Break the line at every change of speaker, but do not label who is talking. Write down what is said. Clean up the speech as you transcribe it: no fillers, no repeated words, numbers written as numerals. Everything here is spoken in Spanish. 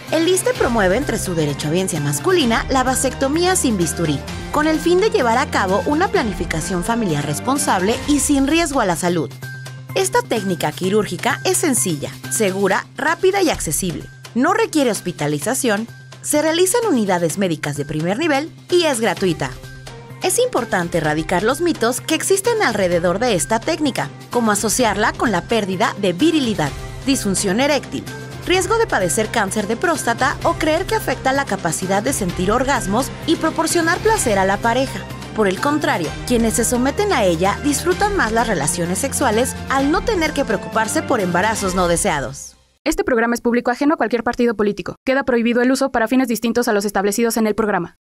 El ISSSTE promueve entre su derecho a biencia masculina la vasectomía sin bisturí, con el fin de llevar a cabo una planificación familiar responsable y sin riesgo a la salud. Esta técnica quirúrgica es sencilla, segura, rápida y accesible. No requiere hospitalización, se realiza en unidades médicas de primer nivel y es gratuita. Es importante erradicar los mitos que existen alrededor de esta técnica, como asociarla con la pérdida de virilidad, disfunción eréctil, riesgo de padecer cáncer de próstata o creer que afecta la capacidad de sentir orgasmos y proporcionar placer a la pareja. Por el contrario, quienes se someten a ella disfrutan más las relaciones sexuales al no tener que preocuparse por embarazos no deseados.
Este programa es público ajeno a cualquier partido político. Queda prohibido el uso para fines distintos a los establecidos en el programa.